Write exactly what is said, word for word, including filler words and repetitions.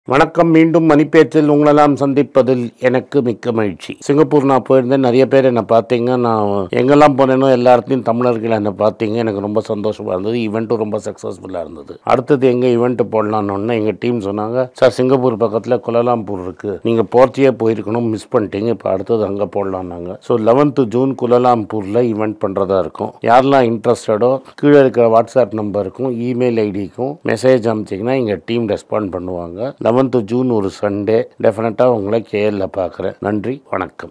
வணக்கம். மீண்டும் மணிப்பேச்சில் உங்களெல்லாம் சந்திப்பதில் எனக்கு மிக்க மகிழ்ச்சி. சிங்கப்பூர் நான் போயிருந்தேன். நிறைய பேர் என்னை பார்த்தீங்க. நான் எங்கெல்லாம் போனேனோ எல்லா இடத்துலையும் தமிழர்கள் என்னை பார்த்தீங்க. எனக்கு ரொம்ப சந்தோஷமாக இருந்தது. ஈவெண்ட்டும் ரொம்ப சக்ஸஸ்ஃபுல்லாக இருந்தது. அடுத்தது எங்கே ஈவெண்ட்டு போடலான்னு எங்கள் டீம் சொன்னாங்க, சார் சிங்கப்பூர் பக்கத்தில் குலாலம்பூர் இருக்குது, நீங்கள் போர்த்தியே போயிருக்கணும், மிஸ் பண்ணிட்டீங்க, இப்போ அடுத்தது அங்கே போடலான்னாங்க. ஸோ லெவன்த்து ஜூன் குலாலம்பூரில் ஈவெண்ட் பண்ணுறதா இருக்கும். யாரெல்லாம் இன்ட்ரெஸ்டடோ கீழே இருக்கிற வாட்ஸ்அப் நம்பருக்கும் இமெயில் ஐடிக்கும் மெசேஜ் அனுப்பிச்சிங்கன்னா எங்கள் டீம் ரெஸ்பாண்ட் பண்ணுவாங்க. லெவன்த்து ஜூன் ஒரு சண்டே. டெஃபினட்டாக உங்களை கேஎல்ல பார்க்குறேன். நன்றி, வணக்கம்.